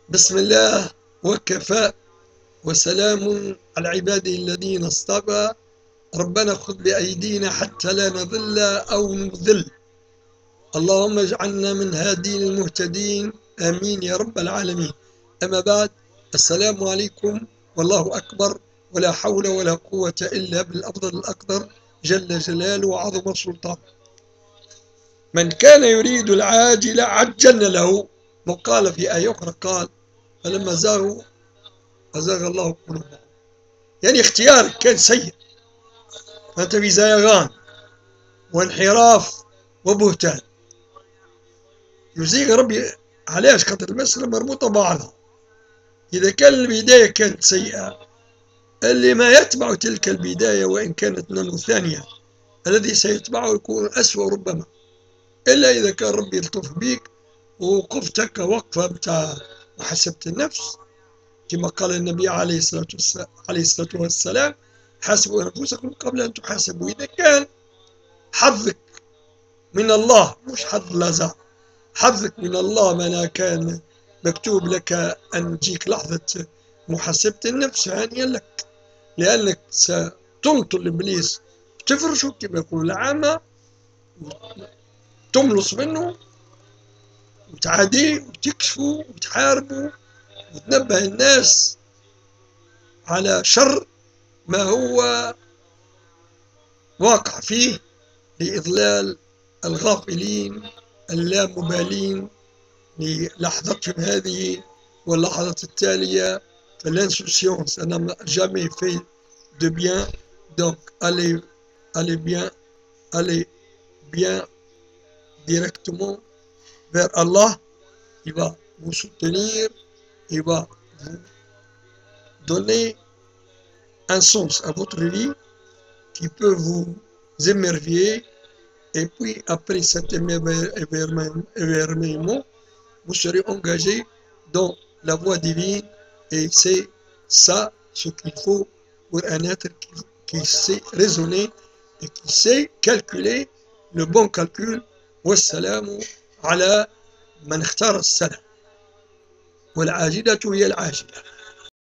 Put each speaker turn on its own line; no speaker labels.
بسم الله وكفى وسلام على عباده الذين اصطفى. ربنا خذ بأيدينا حتى لا نضل أو نضل. اللهم اجعلنا من هادين المهتدين، آمين يا رب العالمين. أما بعد، السلام عليكم والله أكبر، ولا حول ولا قوة إلا بالأفضل الأقدر جل جلاله وعظم سلطانه. من كان يريد العاجل عجلنا له، وقال في آية أخرى قال فلما زاغوا أزاغ الله قلوبهم. يعني اختيارك كان سيء، فأنت في زيغان وانحراف وبهتان. يزيغ ربي. علاش؟ خاطر المسألة مربوطة ببعضها. إذا كان البداية كانت سيئة، اللي ما يتبع تلك البداية وإن كانت نمو ثانية الذي سيتبعه يكون أسوأ ربما، إلا إذا كان ربي يلطف بيك ووقفتك وقفة بتاع محاسبة النفس، كما قال النبي عليه الصلاة والسلام: حاسبوا أنفسكم قبل أن تحاسبوا. إذا كان حظك من الله، مش حظ لازم، حظك من الله ما كان مكتوب لك أن تجيك لحظة محاسبة النفس، هانيا لك، لأنك ستنطل إبليس، تفرشه كما يقول العامة، تملص منه وتعاديه وتكشفه وتحاربه وتنبه الناس على شر ما هو واقع فيه لإضلال الغافلين اللامبالين للحظتهم هذه واللحظة التالية. L'insouciance, ça n'a jamais fait de bien, donc allez bien directement vers Allah. Il va vous soutenir, il va vous donner un sens à votre vie qui peut vous émerveiller. Et puis après cet émerveillement, vous serez engagé dans la voie divine, et c'est ça ce qu'il faut pour un être qui sait raisonner et qui sait calculer le bon calcul. والسلام على من اختار السلام، والعاجلة هي العاجلة.